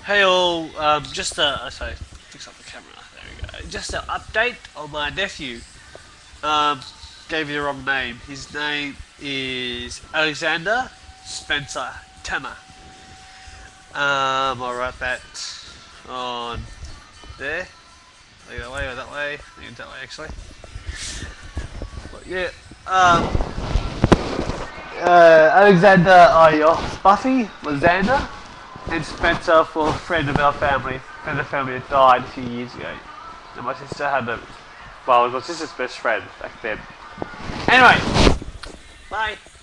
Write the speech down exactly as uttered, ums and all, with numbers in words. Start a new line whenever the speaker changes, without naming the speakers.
Hey all, um, just a, sorry, fix up the camera, there we go. Just an update on my nephew. Um, gave you the wrong name. His name is Alexander Spencer Tanner. Um, I'll write that on there. Go that way or that way. I think that way actually. But yeah, um, uh, Alexander, oh, yeah, Buffy, Lysander, and Spencer for a friend of our family, friend of the family that died a few years ago. And my sister had a, well, it was my sister's best friend back then. Anyway, bye.